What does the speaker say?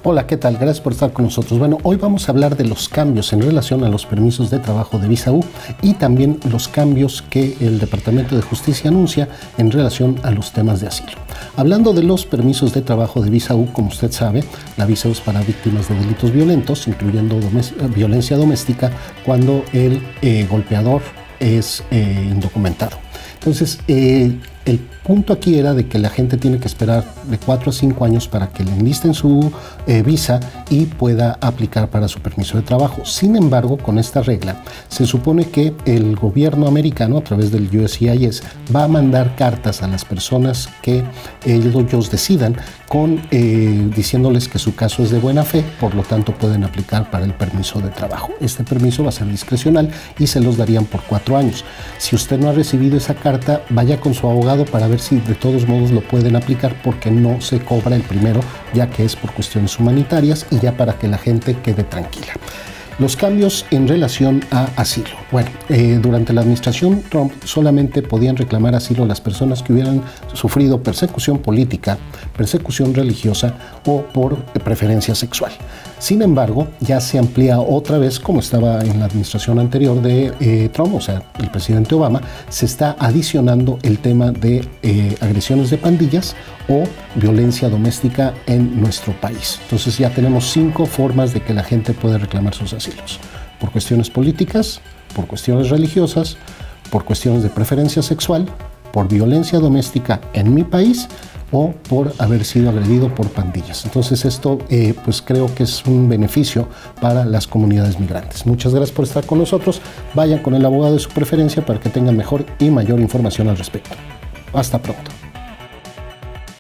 Hola, ¿qué tal? Gracias por estar con nosotros. Bueno, hoy vamos a hablar de los cambios en relación a los permisos de trabajo de visa U y también los cambios que el Departamento de Justicia anuncia en relación a los temas de asilo. Hablando de los permisos de trabajo de visa U, como usted sabe, la visa U es para víctimas de delitos violentos, incluyendo violencia doméstica, cuando el golpeador es indocumentado. Entonces, el punto aquí era de que la gente tiene que esperar de 4 a 5 años para que le enlisten su visa y pueda aplicar para su permiso de trabajo. Sin embargo, con esta regla, se supone que el gobierno americano, a través del USCIS, va a mandar cartas a las personas que ellos decidan, diciéndoles que su caso es de buena fe, por lo tanto pueden aplicar para el permiso de trabajo. Este permiso va a ser discrecional y se los darían por 4 años. Si usted no ha recibido esa carta, vaya con su abogado para ver si de todos modos lo pueden aplicar, porque no se cobra el primero, ya que es por cuestiones humanitarias y ya para que la gente quede tranquila. Los cambios en relación a asilo. Bueno, durante la administración Trump solamente podían reclamar asilo las personas que hubieran sufrido persecución política, persecución religiosa o por preferencia sexual. Sin embargo, ya se amplía otra vez, como estaba en la administración anterior de Trump, o sea, el presidente Obama, se está adicionando el tema de agresiones de pandillas o violencia doméstica en nuestro país. Entonces ya tenemos 5 formas de que la gente puede reclamar sus asilos: por cuestiones políticas, por cuestiones religiosas, por cuestiones de preferencia sexual, por violencia doméstica en mi país o por haber sido agredido por pandillas. Entonces esto pues creo que es un beneficio para las comunidades migrantes. Muchas gracias por estar con nosotros. Vayan con el abogado de su preferencia para que tengan mejor y mayor información al respecto. Hasta pronto.